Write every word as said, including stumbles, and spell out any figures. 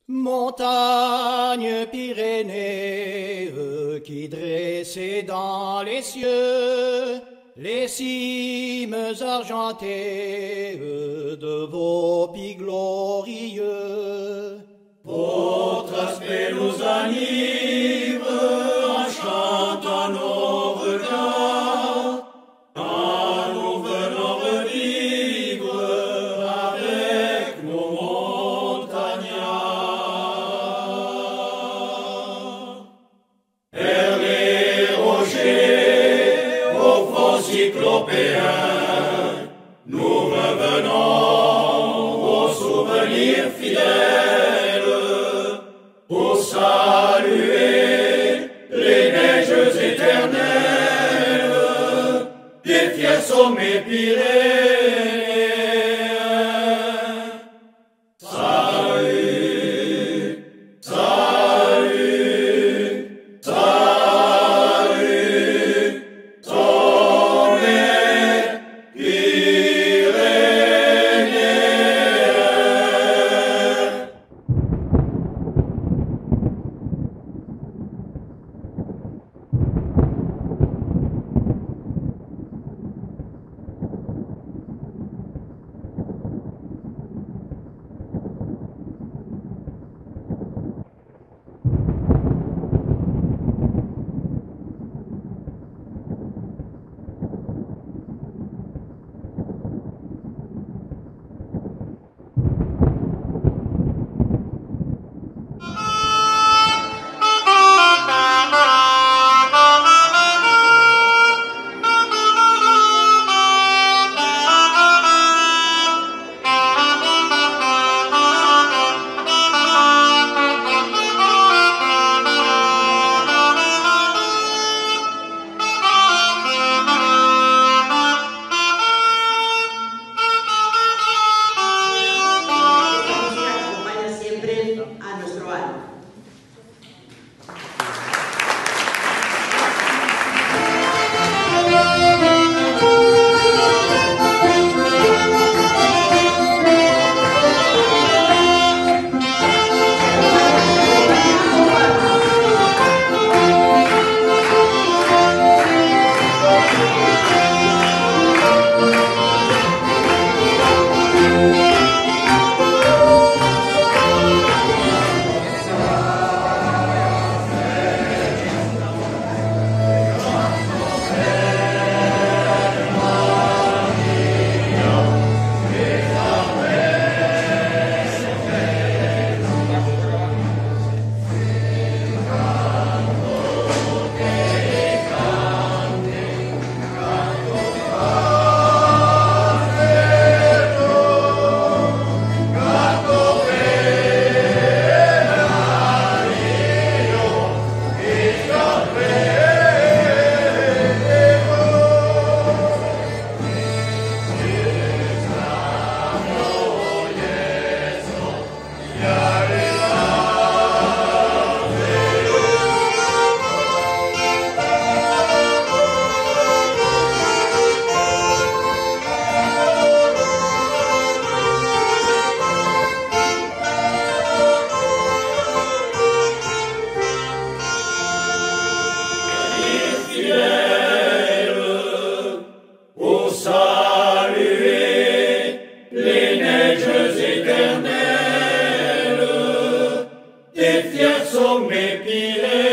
Montagne Pyrénées qui dressez dans les cieux les cimes argentées de vos pics glorieux. Votre aspect nous enivre en chantant nos regards, quand nous venons revivre avec nos montagnards. Vers les rochers, aux fonds cyclopéens, nous revenons aux souvenirs fidèles, pour saluer les neiges éternelles des fiers sommets pyrénéens. Salut, salut, salut, sommets pyrénéens. Acompaña siempre a nuestro alma. Pour saluer les neiges éternelles des fiers sommets pyrénéens.